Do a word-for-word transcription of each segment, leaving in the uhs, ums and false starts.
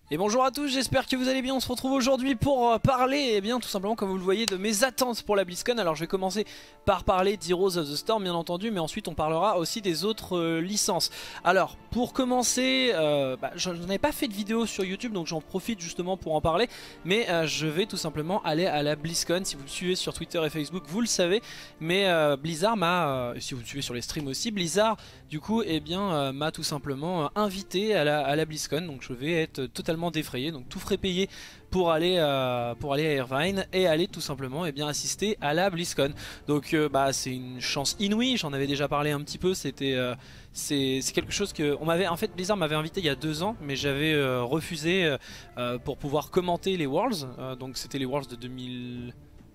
Et bonjour à tous, j'espère que vous allez bien. On se retrouve aujourd'hui pour euh, parler, eh bien tout simplement comme vous le voyez, de mes attentes pour la BlizzCon. Alors je vais commencer par parler d'Heroes of the Storm bien entendu, mais ensuite on parlera aussi des autres euh, licences. Alors pour commencer, euh, bah, je n'avais pas fait de vidéo sur YouTube, donc j'en profite justement pour en parler. Mais euh, je vais tout simplement aller à la BlizzCon. Si vous me suivez sur Twitter et Facebook, vous le savez. Mais euh, Blizzard m'a, euh, si vous me suivez sur les streams aussi, Blizzard du coup eh bien euh, m'a tout simplement euh, invité à la, à la BlizzCon. Donc je vais être totalement défrayé, donc tout frais payé pour aller, euh, pour aller à Irvine et aller tout simplement et eh bien assister à la BlizzCon. Donc euh, bah, c'est une chance inouïe, j'en avais déjà parlé un petit peu, c'était euh, c'est quelque chose que on m'avait, en fait Blizzard m'avait invité il y a deux ans, mais j'avais euh, refusé euh, pour pouvoir commenter les Worlds, euh, donc c'était les Worlds de deux mille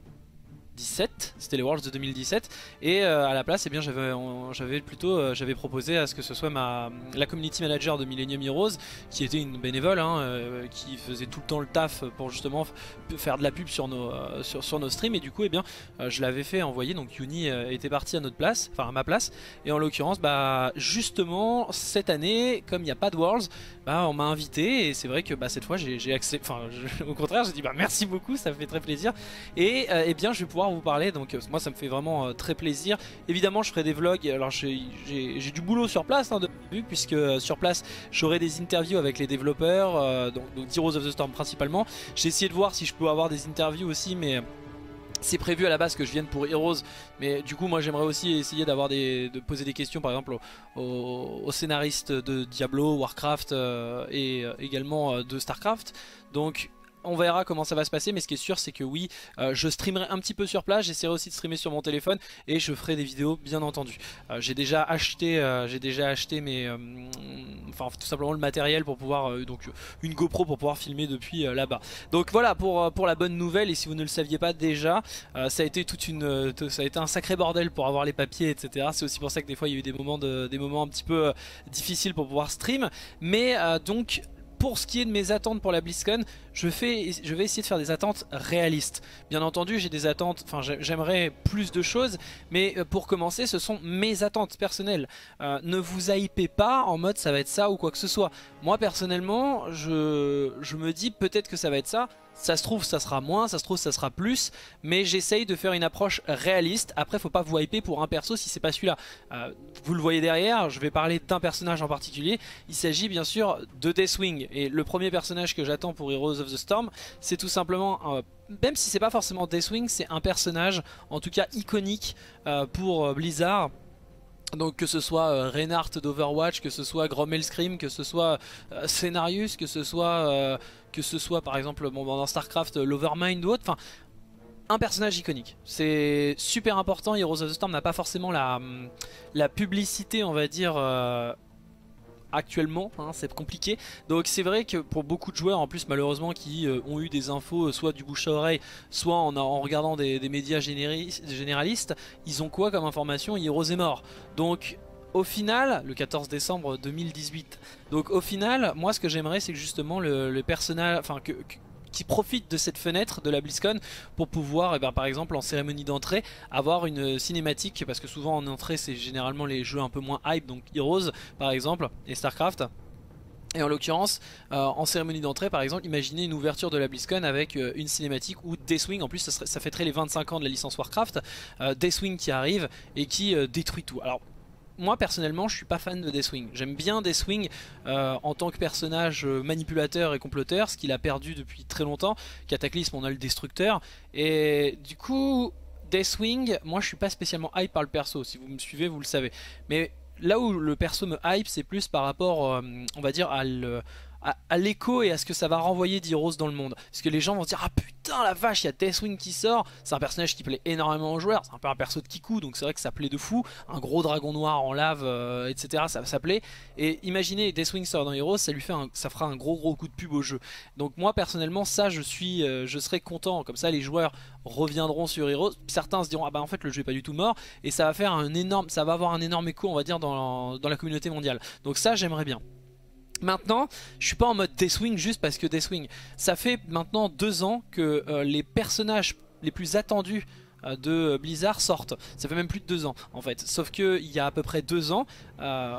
dix-sept, c'était les Worlds de deux mille dix-sept, et euh, à la place eh bien j'avais j'avais plutôt euh, j'avais proposé à ce que ce soit ma la community manager de Millennium Heroes, qui était une bénévole hein, euh, qui faisait tout le temps le taf pour justement faire de la pub sur nos euh, sur, sur nos streams, et du coup eh bien euh, je l'avais fait envoyer, donc Yuni euh, était partie à notre place, enfin à ma place, et en l'occurrence bah justement cette année comme il n'y a pas de Worlds, bah on m'a invité, et c'est vrai que bah cette fois j'ai accepté, enfin je, au contraire j'ai dit bah merci beaucoup, ça me fait très plaisir, et euh, eh bien je vais pouvoir vous parler, donc euh, moi ça me fait vraiment euh, très plaisir. Évidemment je ferai des vlogs, alors j'ai du boulot sur place hein, de vue, puisque euh, sur place j'aurai des interviews avec les développeurs, euh, donc, donc Heroes of the Storm principalement. J'ai essayé de voir si je peux avoir des interviews aussi, mais c'est prévu à la base que je vienne pour Heroes, mais du coup moi j'aimerais aussi essayer d'avoir des, de poser des questions par exemple aux, aux, aux scénaristes de Diablo, Warcraft euh, et euh, également euh, de Starcraft. Donc on verra comment ça va se passer, mais ce qui est sûr c'est que oui, euh, je streamerai un petit peu sur place, j'essaierai aussi de streamer sur mon téléphone et je ferai des vidéos bien entendu. Euh, j'ai déjà acheté, euh, j'ai déjà acheté mes, euh, enfin tout simplement le matériel pour pouvoir, euh, donc une GoPro pour pouvoir filmer depuis euh, là-bas. Donc voilà pour, pour la bonne nouvelle, et si vous ne le saviez pas déjà, euh, ça a été toute une, euh, ça a été un sacré bordel pour avoir les papiers, et cetera. C'est aussi pour ça que des fois il y a eu des moments, de, des moments un petit peu euh, difficiles pour pouvoir stream, mais euh, donc pour ce qui est de mes attentes pour la BlizzCon, je, fais, je vais essayer de faire des attentes réalistes. Bien entendu, j'ai des attentes, enfin j'aimerais plus de choses, mais pour commencer, ce sont mes attentes personnelles. Euh, ne vous hypez pas en mode ça va être ça ou quoi que ce soit. Moi personnellement, je, je me dis peut-être que ça va être ça. Ça se trouve ça sera moins, ça se trouve ça sera plus, mais j'essaye de faire une approche réaliste. Après faut pas vous hyper pour un perso si c'est pas celui-là. euh, Vous le voyez derrière, je vais parler d'un personnage en particulier. Il s'agit bien sûr de Deathwing, et le premier personnage que j'attends pour Heroes of the Storm, c'est tout simplement, euh, même si c'est pas forcément Deathwing, c'est un personnage en tout cas iconique euh, pour euh, Blizzard. Donc que ce soit euh, Reinhardt d'Overwatch, que ce soit Grommelskrim, que ce soit euh, Cenarius, que ce soit euh, que ce soit par exemple bon, dans Starcraft euh, l'Overmind ou autre, enfin un personnage iconique. C'est super important. Heroes of the Storm n'a pas forcément la, la publicité on va dire euh, actuellement, hein, c'est compliqué. Donc c'est vrai que pour beaucoup de joueurs en plus malheureusement qui euh, ont eu des infos euh, soit du bouche à oreille, soit en, en regardant des, des médias généralistes, ils ont quoi comme information? Heroes est mort. Donc au final, le quatorze décembre deux mille dix-huit, donc au final, moi ce que j'aimerais c'est que justement le, le personnage, enfin que, que qui profitent de cette fenêtre de la BlizzCon pour pouvoir, eh bien, par exemple en cérémonie d'entrée, avoir une cinématique, parce que souvent en entrée c'est généralement les jeux un peu moins hype, donc Heroes par exemple et Starcraft. Et en l'occurrence, euh, en cérémonie d'entrée par exemple, imaginez une ouverture de la BlizzCon avec euh, une cinématique où Deathwing, en plus ça, serait, ça fêterait les vingt-cinq ans de la licence Warcraft, euh, Deathwing qui arrive et qui euh, détruit tout. Alors moi personnellement je suis pas fan de Deathwing. J'aime bien Deathwing euh, en tant que personnage euh, manipulateur et comploteur, ce qu'il a perdu depuis très longtemps. Cataclysme on a le destructeur, et du coup Deathwing, moi je suis pas spécialement hype par le perso. Si vous me suivez vous le savez, mais là où le perso me hype c'est plus par rapport euh, on va dire à le à l'écho et à ce que ça va renvoyer d'Heroes dans le monde. Parce que les gens vont se dire ah putain la vache, il y a Deathwing qui sort, c'est un personnage qui plaît énormément aux joueurs, c'est un peu un perso de Kiku, donc c'est vrai que ça plaît de fou, un gros dragon noir en lave, euh, et cetera. Ça, ça plaît. Et imaginez Deathwing sort dans Heroes, ça lui fait un, ça fera un gros gros coup de pub au jeu. Donc moi personnellement ça je suis, euh, je serais content, comme ça les joueurs reviendront sur Heroes. Certains se diront ah bah en fait le jeu est pas du tout mort, et ça va faire un énorme, ça va avoir un énorme écho on va dire dans, dans la communauté mondiale. Donc ça j'aimerais bien. Maintenant, je suis pas en mode Deathwing juste parce que Deathwing. Ça fait maintenant deux ans que euh, les personnages les plus attendus euh, de Blizzard sortent. Ça fait même plus de deux ans en fait. Sauf que il y a à peu près deux ans, euh,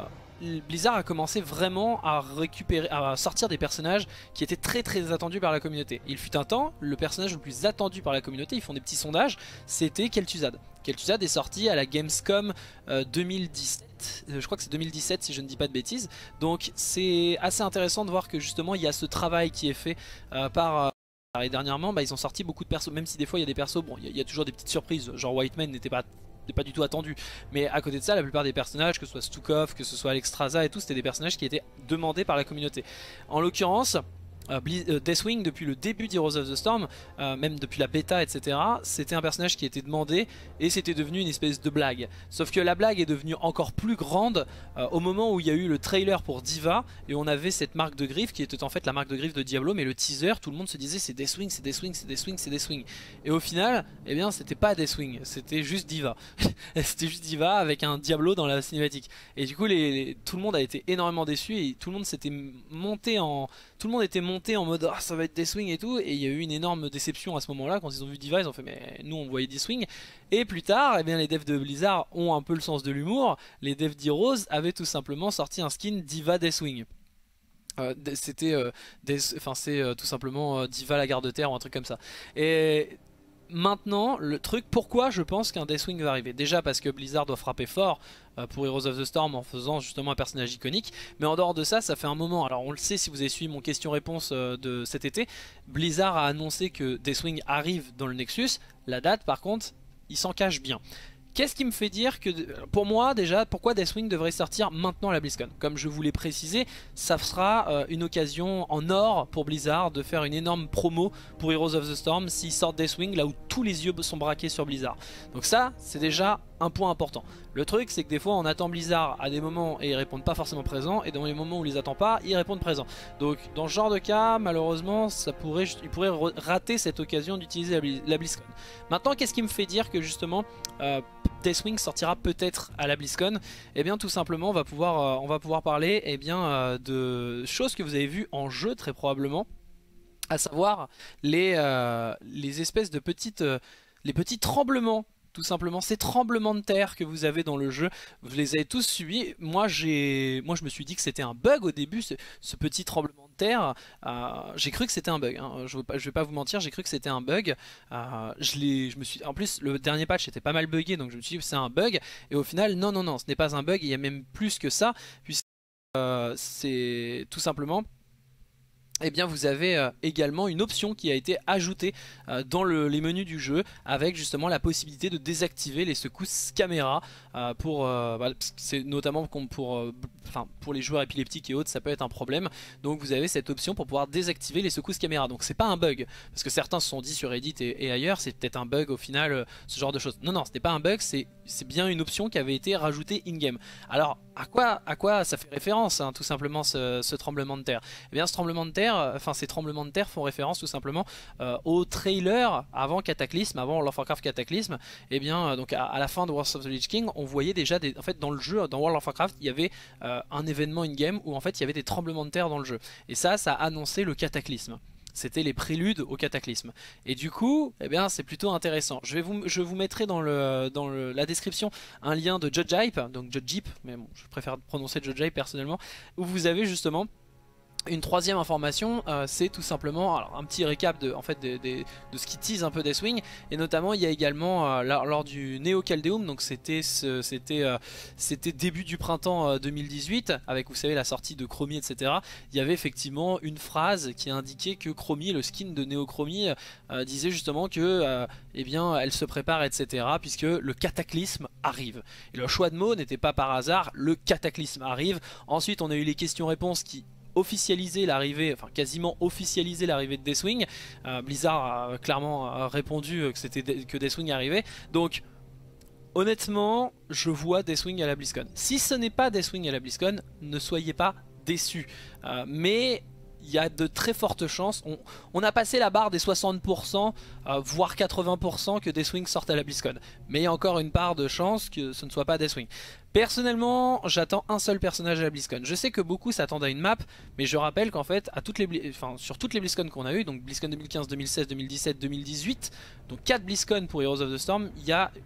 Blizzard a commencé vraiment à récupérer, à sortir des personnages qui étaient très très attendus par la communauté. Il fut un temps, le personnage le plus attendu par la communauté, ils font des petits sondages, c'était Kel'Thuzad. Kel'Thuzad est sorti à la Gamescom euh, deux mille dix-sept, euh, je crois que c'est deux mille dix-sept si je ne dis pas de bêtises. Donc c'est assez intéressant de voir que justement il y a ce travail qui est fait euh, par... Euh, et dernièrement, bah, ils ont sorti beaucoup de persos, même si des fois il y a des persos, bon, il y, y a toujours des petites surprises, genre Whiteman n'était pas, pas du tout attendu. Mais à côté de ça, la plupart des personnages, que ce soit Stukov, que ce soit Alexstrasza et tout, c'était des personnages qui étaient demandés par la communauté. En l'occurrence, euh, euh, Deathwing, depuis le début d'Heroes of the Storm, euh, même depuis la bêta, et cetera, c'était un personnage qui était demandé et c'était devenu une espèce de blague. Sauf que la blague est devenue encore plus grande euh, au moment où il y a eu le trailer pour D.Va et on avait cette marque de griffe qui était en fait la marque de griffe de Diablo, mais le teaser, tout le monde se disait c'est Deathwing, c'est Deathwing, c'est Deathwing, c'est Deathwing. Et au final, eh bien c'était pas Deathwing, c'était juste D.Va. C'était juste D.Va avec un Diablo dans la cinématique. Et du coup, les, les, tout le monde a été énormément déçu et tout le monde s'était monté en... Tout le monde était monté en mode ah, ça va être Deathwing et tout, et il y a eu une énorme déception à ce moment là quand ils ont vu D.Va, ils ont fait mais nous on voyait Deathwing. Et plus tard, eh bien, les devs de Blizzard ont un peu le sens de l'humour, les devs d'Heroes avaient tout simplement sorti un skin D.Va Deathwing. Euh, c'était euh, enfin c'est euh, tout simplement euh, D.Va la garde de terre ou un truc comme ça. Et maintenant, le truc, pourquoi je pense qu'un Deathwing va arriver? Déjà parce que Blizzard doit frapper fort euh, pour Heroes of the Storm en faisant justement un personnage iconique. Mais en dehors de ça, ça fait un moment, alors on le sait si vous avez suivi mon question-réponse euh, de cet été, Blizzard a annoncé que Deathwing arrive dans le Nexus. La date par contre, il s'en cache bien. Qu'est-ce qui me fait dire que, pour moi déjà, pourquoi Deathwing devrait sortir maintenant à la BlizzCon? Comme je vous l'ai précisé, ça sera euh, une occasion en or pour Blizzard de faire une énorme promo pour Heroes of the Storm s'ils sortent Deathwing là où tous les yeux sont braqués sur Blizzard. Donc ça, c'est déjà un point important. Le truc, c'est que des fois on attend Blizzard à des moments et ils répondent pas forcément présents, et dans les moments où on les attend pas, ils répondent présents. Donc dans ce genre de cas, malheureusement, ça pourrait, ils pourraient rater cette occasion d'utiliser la BlizzCon. Maintenant, qu'est-ce qui me fait dire que justement euh, Deathwing sortira peut-être à la BlizzCon? Eh bien tout simplement on va pouvoir, euh, on va pouvoir parler eh bien, euh, de choses que vous avez vues en jeu très probablement, à savoir les, euh, les espèces de petites, euh, les petits tremblements. Tout simplement, ces tremblements de terre que vous avez dans le jeu, vous les avez tous subis. Moi, j'ai, moi je me suis dit que c'était un bug au début, ce, ce petit tremblement de terre. Euh, j'ai cru que c'était un bug, hein. Je ne vais, vais pas vous mentir, j'ai cru que c'était un bug. Euh, je, je me suis, en plus, le dernier patch était pas mal buggé, donc je me suis dit que c'est un bug. Et au final, non, non, non, ce n'est pas un bug, il y a même plus que ça, puisque euh, c'est tout simplement... Eh bien vous avez euh, également une option qui a été ajoutée euh, dans le, les menus du jeu, avec justement la possibilité de désactiver les secousses caméra euh, pour, euh, bah, c'est notamment pour, euh, enfin, pour les joueurs épileptiques et autres, ça peut être un problème. Donc vous avez cette option pour pouvoir désactiver les secousses caméra. Donc c'est pas un bug, parce que certains se sont dit sur Reddit et, et ailleurs, c'est peut-être un bug au final, euh, ce genre de choses. Non, non, ce n'est pas un bug, c'est bien une option qui avait été rajoutée in-game. Alors à quoi, à quoi ça fait référence, hein, tout simplement ce, ce tremblement de terre? Eh bien ce tremblement de terre, enfin ces tremblements de terre font référence tout simplement euh, au trailer avant Cataclysme, avant World of Warcraft Cataclysme. Et bien euh, donc à, à la fin de Wrath of the Lich King, on voyait déjà des, en fait dans le jeu, dans World of Warcraft, il y avait euh, un événement in-game où en fait il y avait des tremblements de terre dans le jeu. Et ça, ça a annoncé le Cataclysme. C'était les préludes au cataclysme. Et du coup, eh bien, c'est plutôt intéressant. Je, vais vous, je vous mettrai dans, le, dans le, la description un lien de Judge Hype, donc Judge Hype, mais bon, je préfère prononcer Judge Hype personnellement, où vous avez justement une troisième information, euh, c'est tout simplement alors, un petit récap de, en fait, de, de, de ce qui tease un peu Deathwing. Et notamment il y a également euh, lors, lors du Neo Caldeum, donc c'était c'était euh, c'était début du printemps euh, deux mille dix-huit, avec vous savez la sortie de Chromie, etc. Il y avait effectivement une phrase qui indiquait que Chromie, le skin de Neo Chromie, euh, disait justement que euh, eh bien elle se prépare, etc. puisque le cataclysme arrive. Et le choix de mots n'était pas par hasard, le cataclysme arrive. Ensuite on a eu les questions-réponses qui officialiser l'arrivée, enfin quasiment officialiser l'arrivée de Deathwing. Euh, Blizzard a clairement répondu que c'était que Deathwing arrivait. Donc honnêtement, je vois Deathwing à la BlizzCon. Si ce n'est pas Deathwing à la BlizzCon, ne soyez pas déçus. Euh, mais il y a de très fortes chances. On, on a passé la barre des soixante pour cent, euh, voire quatre-vingts pour cent que Deathwing sorte à la BlizzCon. Mais il y a encore une part de chance que ce ne soit pas Deathwing. Personnellement, j'attends un seul personnage à la BlizzCon. Je sais que beaucoup s'attendent à une map, mais je rappelle qu'en fait, à toutes les, enfin, sur toutes les BlizzCon qu'on a eu, donc BlizzCon deux mille quinze, deux mille seize, deux mille dix-sept, deux mille dix-huit, donc quatre BlizzCon pour Heroes of the Storm, il y a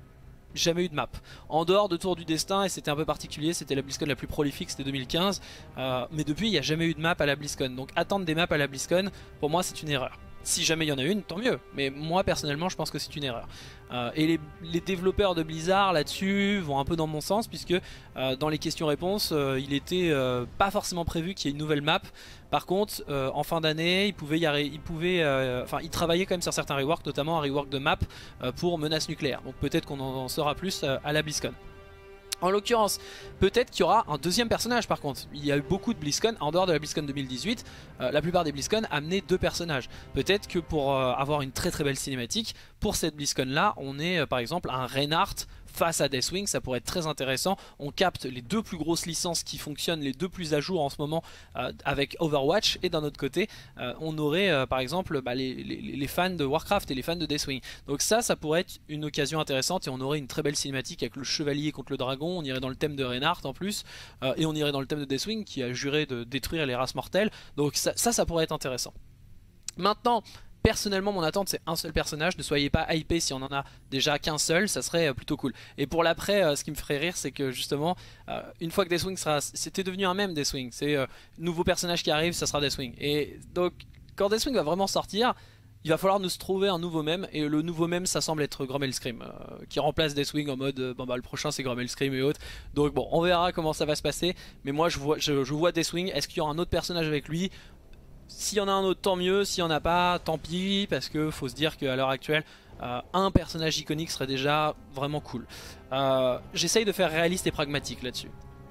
jamais eu de map. En dehors de Tour du Destin, et c'était un peu particulier, c'était la BlizzCon la plus prolifique, c'était deux mille quinze. Euh, mais depuis, il n'y a jamais eu de map à la BlizzCon. Donc attendre des maps à la BlizzCon, pour moi, c'est une erreur. Si jamais il y en a une, tant mieux. Mais moi, personnellement, je pense que c'est une erreur. Euh, et les, les développeurs de Blizzard là-dessus vont un peu dans mon sens, puisque euh, dans les questions-réponses, euh, il était euh, pas forcément prévu qu'il y ait une nouvelle map. Par contre, euh, en fin d'année, ils pouvaient, y ils pouvaient, euh, enfin, ils travaillaient quand même sur certains reworks, notamment un rework de map euh, pour menaces nucléaires. Donc peut-être qu'on en, en saura plus euh, à la BlizzCon. En l'occurrence, peut-être qu'il y aura un deuxième personnage par contre. Il y a eu beaucoup de BlizzCon, en dehors de la BlizzCon deux mille dix-huit, euh, la plupart des BlizzCon amenaient deux personnages. Peut-être que pour euh, avoir une très très belle cinématique, pour cette BlizzCon là, on est euh, par exemple un Reinhardt face à Deathwing, ça pourrait être très intéressant. On capte les deux plus grosses licences qui fonctionnent, les deux plus à jour en ce moment euh, avec Overwatch, et d'un autre côté, euh, on aurait euh, par exemple bah, les, les, les fans de Warcraft et les fans de Deathwing. Donc ça, ça pourrait être une occasion intéressante et on aurait une très belle cinématique avec le chevalier contre le dragon, on irait dans le thème de Reinhardt en plus, euh, et on irait dans le thème de Deathwing qui a juré de détruire les races mortelles. Donc ça, ça, ça pourrait être intéressant. Maintenant, personnellement, mon attente c'est un seul personnage, ne soyez pas hypés si on en a déjà qu'un seul, ça serait plutôt cool. Et pour l'après, euh, ce qui me ferait rire, c'est que justement, euh, une fois que Deathwing sera... C'était devenu un mème Deathwing, c'est euh, nouveau personnage qui arrive, ça sera Deathwing. Et donc, quand Deathwing va vraiment sortir, il va falloir nous trouver un nouveau mème, et le nouveau mème ça semble être Grommelskrim, euh, qui remplace Deathwing en mode, euh, bon bah le prochain c'est Grommelskrim et autres. Donc bon, on verra comment ça va se passer, mais moi je vois, je, je vois Deathwing, est-ce qu'il y aura un autre personnage avec lui? S'il y en a un autre, tant mieux. S'il n'y en a pas, tant pis. Parce que faut se dire qu'à l'heure actuelle, euh, un personnage iconique serait déjà vraiment cool. Euh, J'essaye de faire réaliste et pragmatique là-dessus.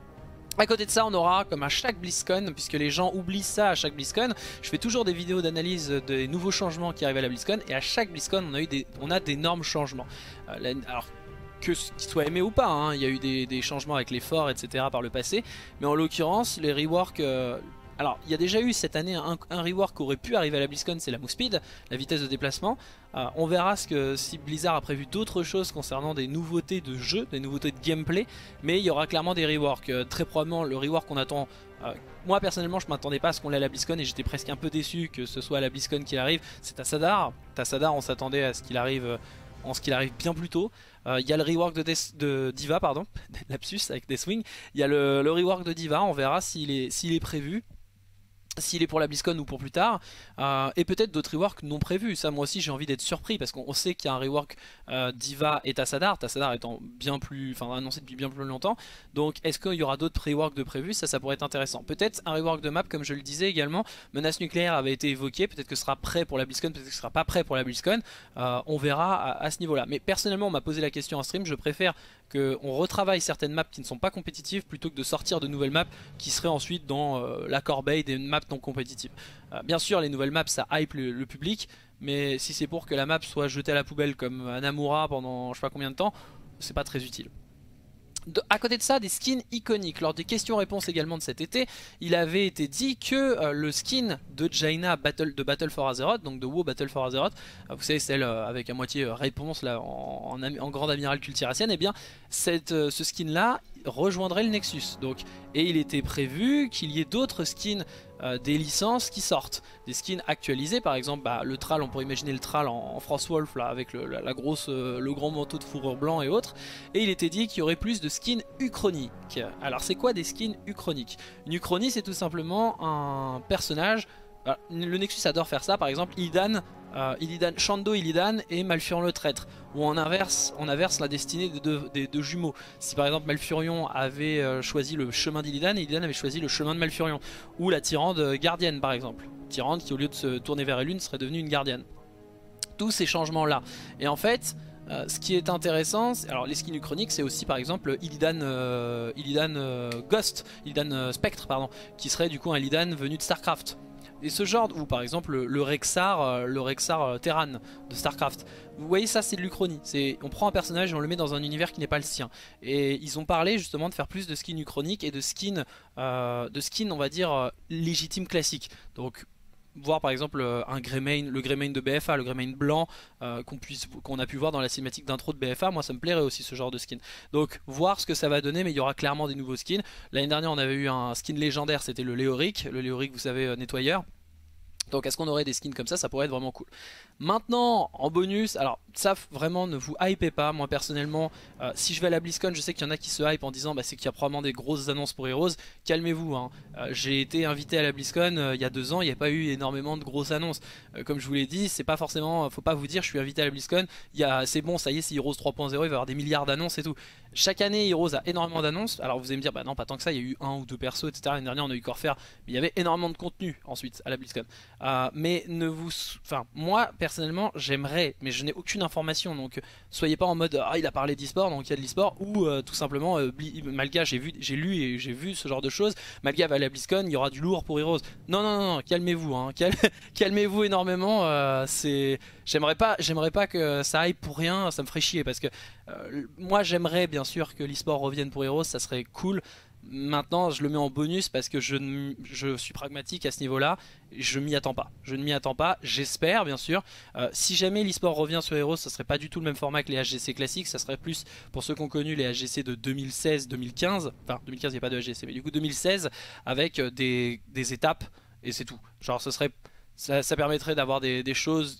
À côté de ça, on aura, comme à chaque BlizzCon, puisque les gens oublient ça à chaque BlizzCon, je fais toujours des vidéos d'analyse des nouveaux changements qui arrivent à la BlizzCon. Et à chaque BlizzCon, on a eu des, on a d'énormes changements. Euh, la, alors, que ce qui soit aimé ou pas, hein, il y a eu des, des changements avec les forts, et cetera par le passé. Mais en l'occurrence, les reworks... Euh, Alors, il y a déjà eu cette année un, un rework qui aurait pu arriver à la BlizzCon, c'est la move speed, la vitesse de déplacement. Euh, on verra ce que, si Blizzard a prévu d'autres choses concernant des nouveautés de jeu, des nouveautés de gameplay, mais il y aura clairement des reworks. Euh, très probablement, le rework qu'on attend... Euh, moi, personnellement, je m'attendais pas à ce qu'on l'ait à la BlizzCon et j'étais presque un peu déçu que ce soit à la BlizzCon qu'il arrive. C'est Tassadar. Tassadar, on s'attendait à ce qu'il arrive... Euh, en ce qu'il arrive bien plus tôt. Il euh, y a le rework de, Death, de Diva, pardon, lapsus avec Deathwing. Il y a le, le rework de Diva, on verra s'il est, s'il est prévu. S'il est pour la BlizzCon ou pour plus tard, euh, et peut-être d'autres reworks non prévus. Ça, moi aussi, j'ai envie d'être surpris parce qu'on sait qu'il y a un rework euh, Diva et Tassadar, Tassadar étant bien plus, enfin annoncé depuis bien plus longtemps. Donc, est-ce qu'il y aura d'autres reworks de prévus? Ça, ça pourrait être intéressant. Peut-être un rework de map, comme je le disais également. Menace nucléaire avait été évoqué. Peut-être que ce sera prêt pour la BlizzCon, peut-être que ce sera pas prêt pour la BlizzCon. Euh, on verra à, à ce niveau-là. Mais personnellement, on m'a posé la question en stream. Je préfère qu'on retravaille certaines maps qui ne sont pas compétitives plutôt que de sortir de nouvelles maps qui seraient ensuite dans euh, la corbeille des maps non compétitives. Euh, bien sûr, les nouvelles maps ça hype le, le public, mais si c'est pour que la map soit jetée à la poubelle comme Anamura pendant je sais pas combien de temps, c'est pas très utile. De, à côté de ça, des skins iconiques. Lors des questions-réponses également de cet été, il avait été dit que euh, le skin de Jaina Battle, de Battle for Azeroth, donc de WoW Battle for Azeroth, euh, vous savez celle euh, avec à moitié euh, réponse là en, en, en grande amiral cultiracienne, et eh bien cette, euh, ce skin là rejoindrait le Nexus. Donc, et il était prévu qu'il y ait d'autres skins euh, des licences qui sortent, des skins actualisés, par exemple bah, le Thrall, on pourrait imaginer le Thrall en, en Frostwolf là avec le, la, la grosse, euh, le grand manteau de fourrure blanc et autres. Et il était dit qu'il y aurait plus de skins uchroniques. Alors c'est quoi des skins uchroniques? Une uchronie c'est tout simplement un personnage. Alors, le Nexus adore faire ça, par exemple Illidan, euh, Illidan, Shando Illidan et Malfurion le Traître, ou en inverse, on inverse la destinée des deux, des deux jumeaux. Si par exemple Malfurion avait euh, choisi le chemin d'Illidan et Illidan avait choisi le chemin de Malfurion, ou la Tyrande gardienne par exemple, Tyrande qui au lieu de se tourner vers Elune serait devenue une gardienne. Tous ces changements là, et en fait... Euh, ce qui est intéressant, alors les skins uchroniques c'est aussi par exemple Illidan, euh, Illidan euh, Ghost, Illidan euh, Spectre pardon, qui serait du coup un Illidan venu de Starcraft. Et ce genre, ou par exemple le, le Rexar, euh, le Rexar euh, Terran de Starcraft. Vous voyez ça c'est de l'Uchronie, on prend un personnage et on le met dans un univers qui n'est pas le sien. Et ils ont parlé justement de faire plus de skins uchroniques et de skins, euh, de skins on va dire euh, légitimes classiques. Donc voir par exemple un Greymane, le Greymane de B F A, le Greymane blanc euh, qu'on puisse, qu'on a pu voir dans la cinématique d'intro de B F A, moi ça me plairait aussi ce genre de skin. Donc voir ce que ça va donner, mais il y aura clairement des nouveaux skins. L'année dernière on avait eu un skin légendaire, c'était le Léoric, le Léoric vous savez nettoyeur. Donc est-ce qu'on aurait des skins comme ça, ça pourrait être vraiment cool. Maintenant en bonus, alors ça vraiment ne vous hypez pas. Moi personnellement euh, si je vais à la BlizzCon, je sais qu'il y en a qui se hype en disant bah, c'est qu'il y a probablement des grosses annonces pour Heroes. Calmez-vous hein. euh, j'ai été invité à la BlizzCon euh, il y a deux ans, il n'y a pas eu énormément de grosses annonces. euh, Comme je vous l'ai dit, c'est pas forcément, faut pas vous dire je suis invité à la BlizzCon, c'est bon, ça y est, c'est Heroes trois point zéro, il va y avoir des milliards d'annonces et tout. Chaque année Heroes a énormément d'annonces. Alors vous allez me dire bah non pas tant que ça, il y a eu un ou deux persos etc. L'année dernière on a eu Corsair, mais il y avait énormément de contenu ensuite à la BlizzCon. euh, Mais ne vous... Enfin moi personnellement j'aimerais, mais je n'ai aucune information, donc soyez pas en mode ah il a parlé d'e-sport donc il y a de l'e-sport, ou euh, tout simplement euh, Malga j'ai vu, j'ai lu et j'ai vu ce genre de choses, Malga va à la BlizzCon, il y aura du lourd pour Heroes. Non non non, non calmez-vous hein. Cal calmez-vous énormément, euh, c'est... J'aimerais pas, j'aimerais pas que ça aille pour rien, ça me ferait chier parce que euh, moi j'aimerais bien sûr que l'e-sport revienne pour Heroes, ça serait cool. Maintenant je le mets en bonus parce que je, je suis pragmatique à ce niveau là, je m'y attends pas, je ne m'y attends pas, j'espère bien sûr. euh, Si jamais l'e-sport revient sur Heroes, ça serait pas du tout le même format que les H G C classiques, ça serait plus pour ceux qui ont connu les H G C de deux mille seize deux mille quinze, enfin deux mille quinze il n'y a pas de H G C mais du coup deux mille seize avec des, des étapes et c'est tout. Genre ce serait, ça, ça permettrait d'avoir des, des choses.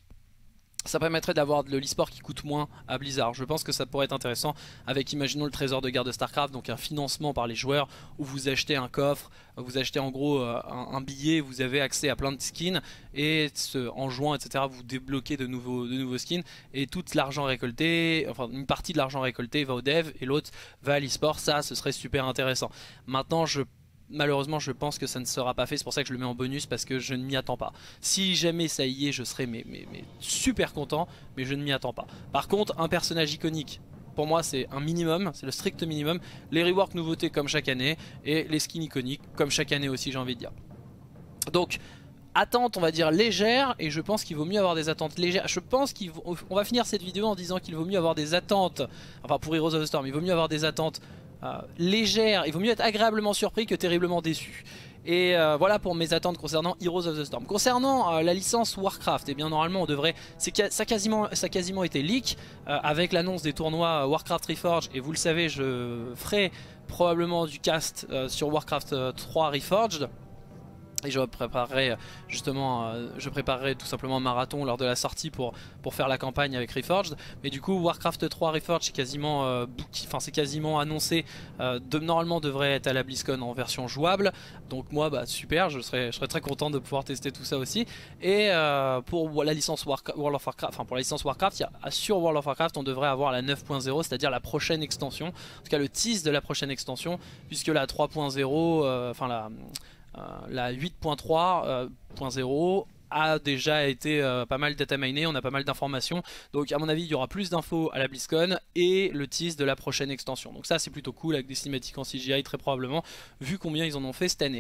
Ça permettrait d'avoir de l'e-sport qui coûte moins à Blizzard. Je pense que ça pourrait être intéressant avec, imaginons, le trésor de guerre de StarCraft, donc un financement par les joueurs où vous achetez un coffre, vous achetez en gros un, un billet, vous avez accès à plein de skins et ce, en jouant et cetera vous débloquez de nouveaux, de nouveaux skins et tout l'argent récolté, enfin une partie de l'argent récolté va au dev et l'autre va à l'e-sport. Ça, ce serait super intéressant. Maintenant, je malheureusement je pense que ça ne sera pas fait, c'est pour ça que je le mets en bonus parce que je ne m'y attends pas. Si jamais ça y est je serais mais, mais, mais super content, mais je ne m'y attends pas. Par contre un personnage iconique pour moi c'est un minimum, c'est le strict minimum. Les rework nouveautés comme chaque année et les skins iconiques comme chaque année aussi j'ai envie de dire. Donc attente on va dire légère, et je pense qu'il vaut mieux avoir des attentes légères. Je pense qu'on va finir cette vidéo en disant qu'il vaut mieux avoir des attentes, enfin pour Heroes of the Storm il vaut mieux avoir des attentes Euh, légère, il vaut mieux être agréablement surpris que terriblement déçu. Et euh, voilà pour mes attentes concernant Heroes of the Storm. Concernant euh, la licence Warcraft, et eh bien normalement on devrait, c'est ça quasiment, ça quasiment été leak euh, avec l'annonce des tournois Warcraft Reforged. Et vous le savez, je ferai probablement du cast euh, sur Warcraft euh, trois Reforged. Et je préparerai justement, euh, je préparerai tout simplement un marathon lors de la sortie pour, pour faire la campagne avec Reforged. Mais du coup Warcraft trois Reforged c'est quasiment, euh, enfin, c'est quasiment annoncé, euh, de, normalement devrait être à la BlizzCon en version jouable. Donc moi bah super, je serais, je serais très content de pouvoir tester tout ça aussi. Et euh, pour la licence Warcraft, World of Warcraft, enfin pour la licence Warcraft, y a, sur World of Warcraft on devrait avoir la neuf point zéro, c'est à dire la prochaine extension. En tout cas le tease de la prochaine extension, puisque la trois point zéro, euh, enfin la... Euh, la huit point trois point zéro a déjà été euh, pas mal data miné, on a pas mal d'informations, donc à mon avis il y aura plus d'infos à la BlizzCon et le tease de la prochaine extension. Donc ça c'est plutôt cool avec des cinématiques en C G I très probablement, vu combien ils en ont fait cette année.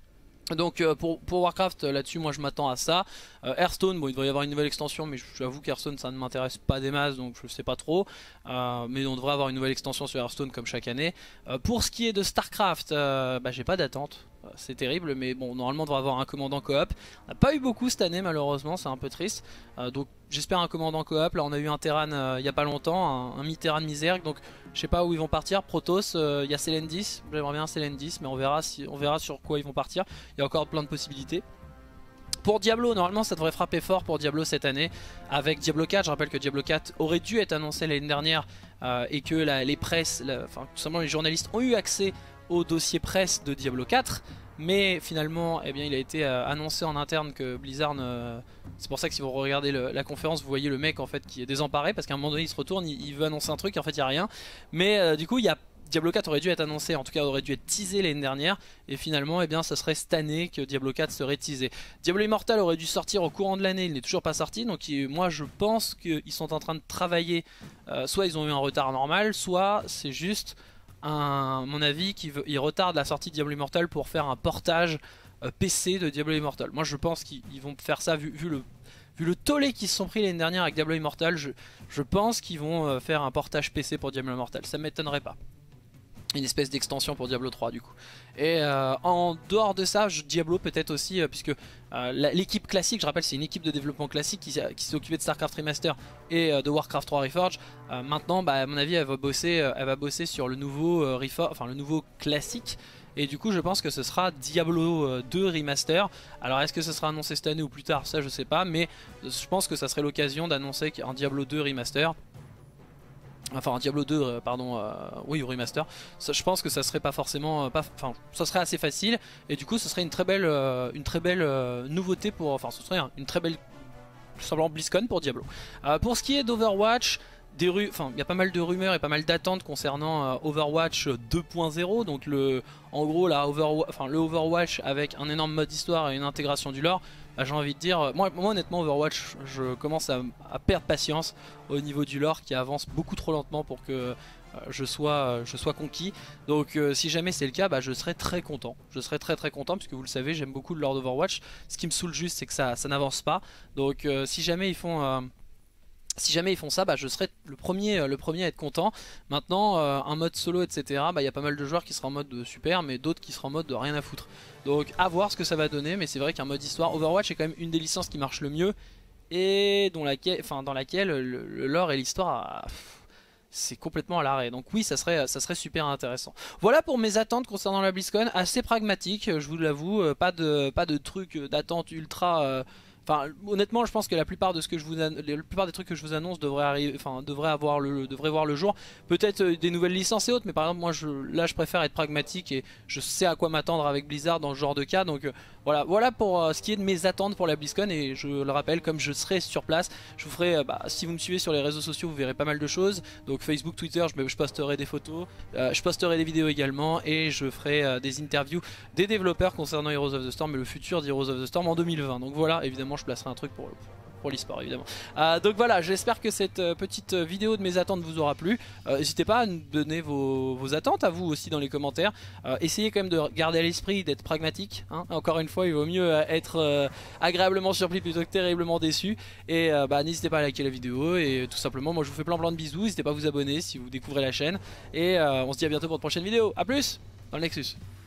Donc euh, pour, pour Warcraft là dessus moi je m'attends à ça. euh, Hearthstone, bon il devrait y avoir une nouvelle extension, mais j'avoue qu'Hearthstone ça ne m'intéresse pas des masses, donc je sais pas trop, euh, mais on devrait avoir une nouvelle extension sur Hearthstone comme chaque année. euh, Pour ce qui est de Starcraft, euh, bah, j'ai pas d'attente, c'est terrible, mais bon normalement on devrait avoir un commandant coop. On n'a pas eu beaucoup cette année malheureusement, c'est un peu triste, euh, donc j'espère un commandant coop. Là on a eu un Terran euh, il y a pas longtemps, un, un mi-Terran Misergue, donc je sais pas où ils vont partir. Protoss, il euh, y a Selendis, j'aimerais bien un Selendis, mais on verra, si, on verra sur quoi ils vont partir. Il y a encore plein de possibilités. Pour Diablo, normalement ça devrait frapper fort pour Diablo cette année avec Diablo quatre. Je rappelle que Diablo quatre aurait dû être annoncé l'année dernière euh, et que la, les presses, la, enfin tout simplement les journalistes ont eu accès au dossier presse de Diablo quatre. Mais finalement eh bien, il a été euh, annoncé en interne que Blizzard ne... C'est pour ça que si vous regardez le, la conférence vous voyez le mec en fait qui est désemparé, parce qu'à un moment donné il se retourne, il, il veut annoncer un truc et en fait il n'y a rien. Mais euh, du coup il y a Diablo quatre aurait dû être annoncé, en tout cas aurait dû être teasé l'année dernière, et finalement eh bien, ça serait cette année que Diablo quatre serait teasé. Diablo Immortal aurait dû sortir au courant de l'année, il n'est toujours pas sorti, donc il, moi je pense qu'ils sont en train de travailler, euh, soit ils ont eu un retard normal, soit c'est juste un, à mon avis qu'ils retardent la sortie de Diablo Immortal pour faire un portage euh, P C de Diablo Immortal. Moi je pense qu'ils vont faire ça vu, vu le... Vu le tollé qu'ils se sont pris l'année dernière avec Diablo Immortal, je, je pense qu'ils vont euh, faire un portage P C pour Diablo Immortal, ça m'étonnerait pas. Une espèce d'extension pour Diablo trois du coup. Et euh, en dehors de ça, je, Diablo peut-être aussi, euh, puisque euh, l'équipe classique, je rappelle c'est une équipe de développement classique qui, qui s'est occupée de StarCraft Remaster et euh, de Warcraft trois Reforged. euh, Maintenant bah, à mon avis elle va bosser, euh, elle va bosser sur le nouveau, euh, Reforged, enfin, le nouveau classique. et du coup je pense que ce sera Diablo deux Remaster. Alors est-ce que ce sera annoncé cette année ou plus tard, ça je sais pas, mais je pense que ça serait l'occasion d'annoncer un Diablo deux Remaster. Enfin un Diablo deux euh, pardon, euh, oui remaster. Ça, je pense que ça serait pas forcément, euh, pas, enfin ça serait assez facile et du coup ce serait une très belle, euh, une très belle euh, nouveauté pour, enfin ce serait hein, une très belle, tout simplement BlizzCon pour Diablo. Euh, pour ce qui est d'Overwatch, des ru enfin il y a pas mal de rumeurs et pas mal d'attentes concernant euh, Overwatch deux point zéro, donc le, en gros là, Overwa enfin, le Overwatch avec un énorme mode histoire et une intégration du lore. Bah, j'ai envie de dire, moi, moi honnêtement Overwatch je commence à, à perdre patience au niveau du lore qui avance beaucoup trop lentement pour que euh, je, sois, euh, je sois conquis. Donc euh, si jamais c'est le cas, bah, je serais très content. Je serais très très content puisque vous le savez, j'aime beaucoup le lore d'Overwatch. Ce qui me saoule juste c'est que ça, ça n'avance pas. Donc euh, si jamais ils font... Euh, Si jamais ils font ça, bah, je serai le premier, le premier à être content. Maintenant, euh, un mode solo, et cetera. Bah, y a pas mal de joueurs qui seront en mode de super, mais d'autres qui seront en mode de rien à foutre. Donc à voir ce que ça va donner, mais c'est vrai qu'un mode histoire, Overwatch est quand même une des licences qui marche le mieux et dont laquelle, enfin, dans laquelle le, le lore et l'histoire, c'est complètement à l'arrêt. Donc oui, ça serait, ça serait super intéressant. Voilà pour mes attentes concernant la BlizzCon, assez pragmatique, je vous l'avoue, pas de, pas de trucs d'attente ultra... Euh, Enfin, honnêtement, je pense que la plupart de ce que je vous, la plupart des trucs que je vous annonce devraient arriver, enfin, devraient avoir le, devraient voir le jour. Peut-être euh, des nouvelles licences et autres, mais par exemple, moi, je, là, je préfère être pragmatique et je sais à quoi m'attendre avec Blizzard dans ce genre de cas. Donc euh, voilà, voilà pour euh, ce qui est de mes attentes pour la BlizzCon. Et je le rappelle, comme je serai sur place, je vous ferai, euh, bah, si vous me suivez sur les réseaux sociaux, vous verrez pas mal de choses. Donc Facebook, Twitter, je, je posterai des photos, euh, je posterai des vidéos également, et je ferai euh, des interviews des développeurs concernant Heroes of the Storm et le futur d'Heroes of the Storm en deux mille vingt. Donc voilà, évidemment, je placerai un truc pour, pour l'e-sport évidemment. Euh, donc voilà, j'espère que cette euh, petite vidéo de mes attentes vous aura plu. Euh, N'hésitez pas à nous donner vos, vos attentes à vous aussi dans les commentaires. Euh, essayez quand même de garder à l'esprit d'être pragmatique, hein. Encore une fois, il vaut mieux euh, être euh, agréablement surpris plutôt que terriblement déçu. Et euh, bah, n'hésitez pas à liker la vidéo. Et tout simplement, moi je vous fais plein plein de bisous. N'hésitez pas à vous abonner si vous découvrez la chaîne. Et euh, on se dit à bientôt pour de prochaines vidéos. A plus dans le Nexus.